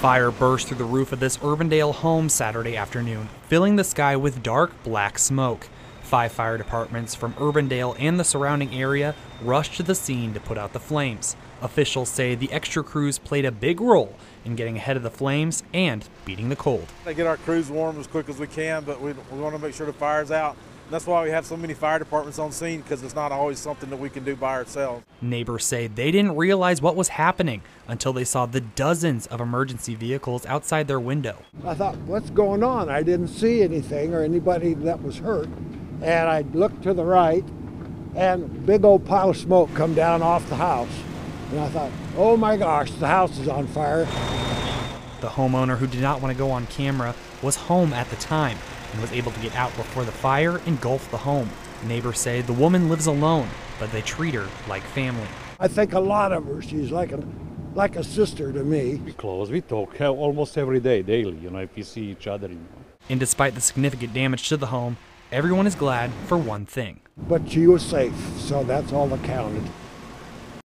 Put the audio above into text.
fire burst through the roof of this Urbandale home Saturday afternoon, filling the sky with dark black smoke. 5 fire departments from Urbandale and the surrounding area rushed to the scene to put out the flames. Officials say the extra crews played a big role in getting ahead of the flames and beating the cold. They get our crews warm as quick as we can, but we want to make sure the fire's out. And that's why we have so many fire departments on scene, because it's not always something that we can do by ourselves. Neighbors say they didn't realize what was happening until they saw the dozens of emergency vehicles outside their window. I thought, what's going on? I didn't see anything or anybody that was hurt. And I looked to the right, and a big old pile of smoke come down off the house. And I thought, oh my gosh, the house is on fire. The homeowner, who did not want to go on camera, was home at the time and was able to get out before the fire engulfed the home. Neighbors say the woman lives alone, but they treat her like family. I think a lot of her, she's like a sister to me. We close, we talk almost every day, daily, if we see each other. And despite the significant damage to the home, everyone is glad for one thing. But she was safe, so that's all that counted.